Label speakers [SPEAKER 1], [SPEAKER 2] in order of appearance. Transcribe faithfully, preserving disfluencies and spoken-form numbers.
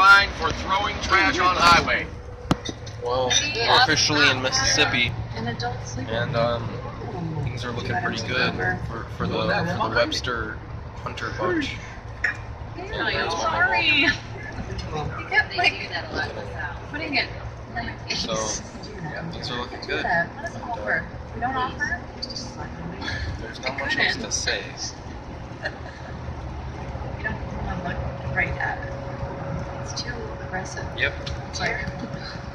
[SPEAKER 1] fined for throwing trash on highway.
[SPEAKER 2] Well, we're officially in Mississippi, and um, things are looking pretty good for, for, the, for the Webster Hunter bunch.
[SPEAKER 3] Oh, I'm sorry. You kept like putting it.
[SPEAKER 2] So, yeah, things are looking good.
[SPEAKER 3] What is offer? We don't offer?
[SPEAKER 2] There's not much else to say.
[SPEAKER 3] You don't want to look right at it. It's too aggressive.
[SPEAKER 2] Yep.
[SPEAKER 3] It's like